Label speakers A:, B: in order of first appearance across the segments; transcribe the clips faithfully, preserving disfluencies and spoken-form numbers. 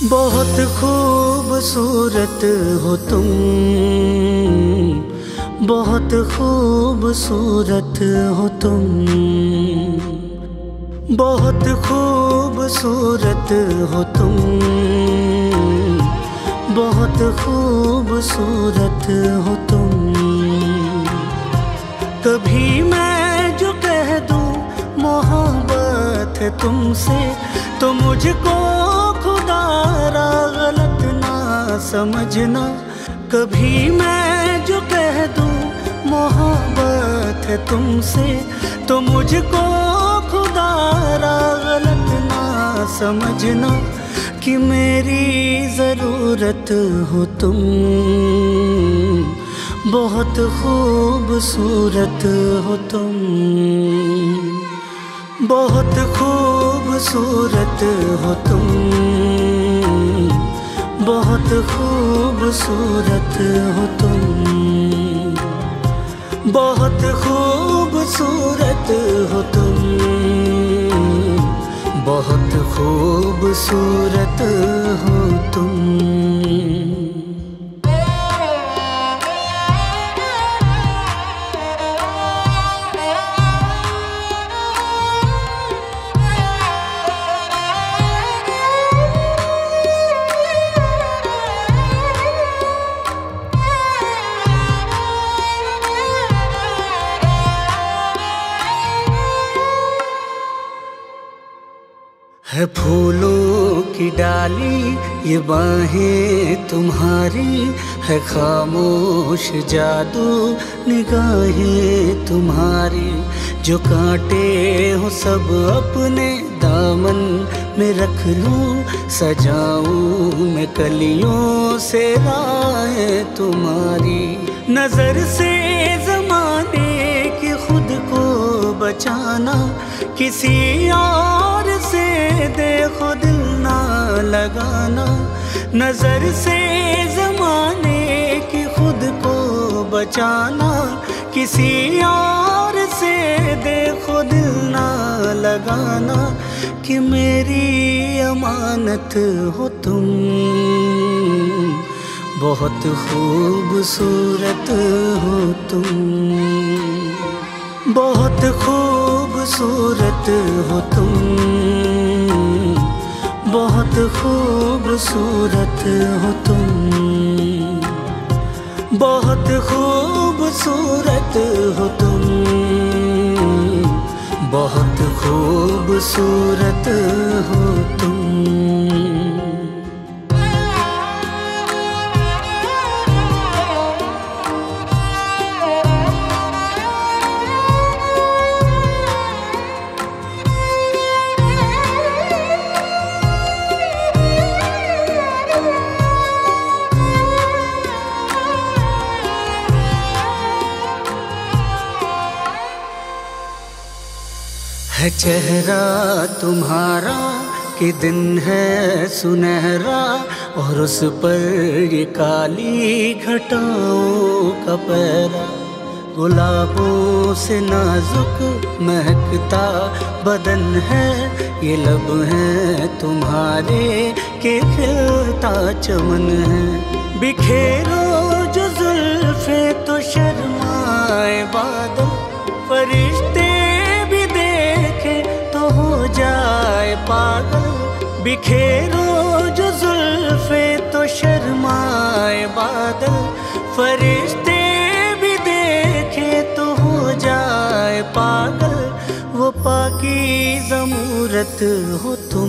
A: बहुत खूबसूरत हो तुम, बहुत खूबसूरत हो तुम, बहुत खूबसूरत हो तुम, बहुत खूबसूरत हो तुम। कभी मैं जो कह दूं मोहब्बत है तुमसे, तो मुझको खुदारा गलत ना समझना। कभी मैं जो कह दूं मोहब्बत है तुमसे, तो मुझको खुदारा गलत ना समझना। कि मेरी ज़रूरत हो तुम, बहुत खूबसूरत हो तुम, बहुत खूबसूरत हो तुम, बहुत खूबसूरत हो तुम, बहुत खूबसूरत हो तुम, बहुत खूबसूरत हो तुम। है फूलों की डाली ये बाहें तुम्हारी, है खामोश जादू निगाहें तुम्हारी। जो कांटे हो सब अपने दामन में रख लूं, सजाऊं मैं कलियों से राहें तुम्हारी। नजर से ज़माने की खुद को बचाना, किसी और से देखो दिल ना लगाना। नजर से ज़माने की खुद को बचाना, किसी और से देखो दिल ना लगाना। कि मेरी अमानत हो तुम, बहुत खूबसूरत हो तुम, बहुत खूबसूरत हो तुम, बहुत खूबसूरत हो तुम, बहुत खूबसूरत हो तुम, बहुत खूबसूरत हो तुम। है चेहरा तुम्हारा कि दिन है सुनहरा, और उस पर ये काली घटाओं का पहरा। गुलाबों से नाजुक महकता बदन है, ये लब है तुम्हारे के खिलता चमन है। बिखेरो जो जुल्फे तो शर्माए बादल, फरिश्ते हो जाए पागल। बिखेरो जो जुल्फे तो शर्माए बादल, फरिश्ते भी देखे तो हो जाए पागल। वो पाकीज़ा मूरत हो तुम,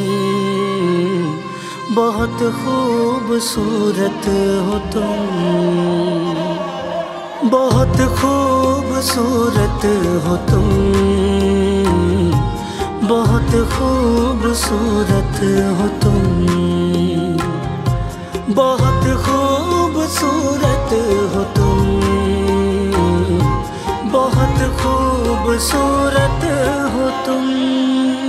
A: बहुत खूबसूरत हो तुम, बहुत खूबसूरत हो तुम, बहुत खूबसूरत हो तुम, बहुत खूबसूरत हो तुम, बहुत खूबसूरत हो तुम।